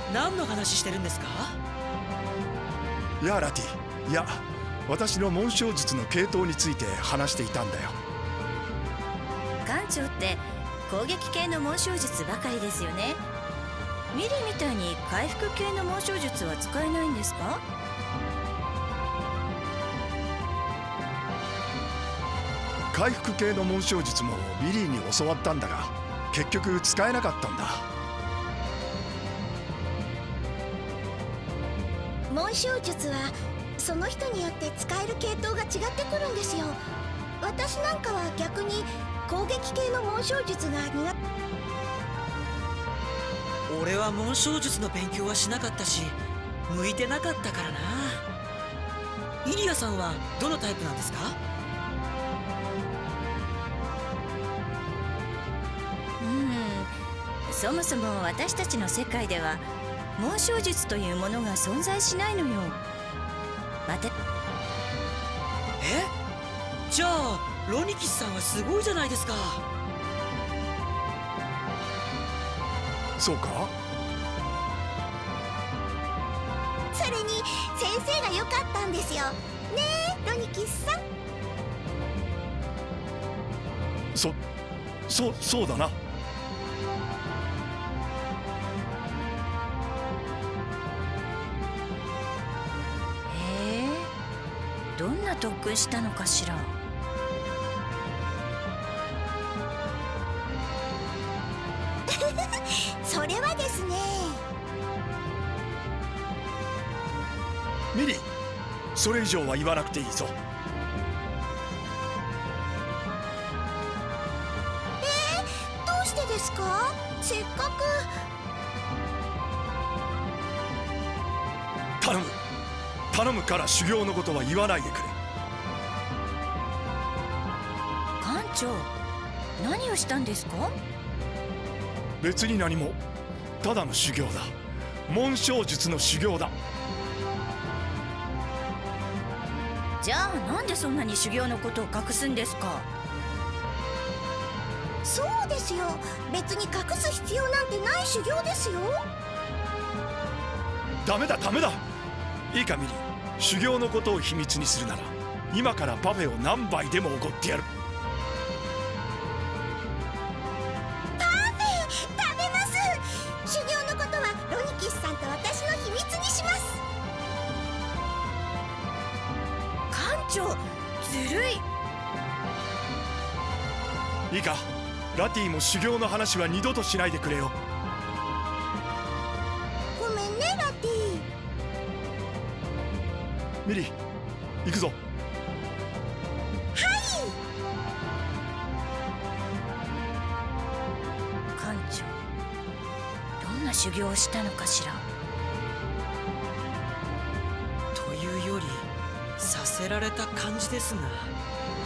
何の話してるんですか？ いやラティ、いや私の紋章術の系統について話していたんだよ。 艦長って攻撃系の紋章術ばかりですよね。ミリみたいに回復系の紋章術は使えないんですか？ 回復系の紋章術もミリーに教わったんだが結局使えなかったんだ。 紋章術はその人によって使える系統が違ってくるんですよ。私なんかは逆に攻撃系の紋章術が苦手。 俺は紋章術の勉強はしなかったし向いてなかったからな。イリアさんはどのタイプなんですか？ そもそも私たちの世界では紋章術というものが存在しないのよ。 じゃあロニキスさんはすごいじゃないですか。 そうか？ それに先生が良かったんですよねえロニキスさん。 そうだな。 どんな特訓したのかしら。 それはですね。 ミリ、それ以上は言わなくていいぞ。 どうしてですか？せっかく。 頼むから修行のことは言わないでくれ。 艦長、何をしたんですか？ 別に何も。ただの修行だ。紋章術の修行だ。 じゃあなんでそんなに修行のことを隠すんですか？ そうですよ。別に隠す必要なんてない修行ですよ。 ダメだ。いいかミリ、修行のことを秘密にするなら今からパフェを何杯でもおごってやる。 パフェ食べます。修行のことはロニキスさんと私の秘密にします。 艦長、ずるい。 いいか、ラティも修行の話は二度としないでくれよ。 ごめんねラティ。 ミリ、行くぞ。 艦長、どんな修行をしたのかしら。 というよりさせられた感じですが。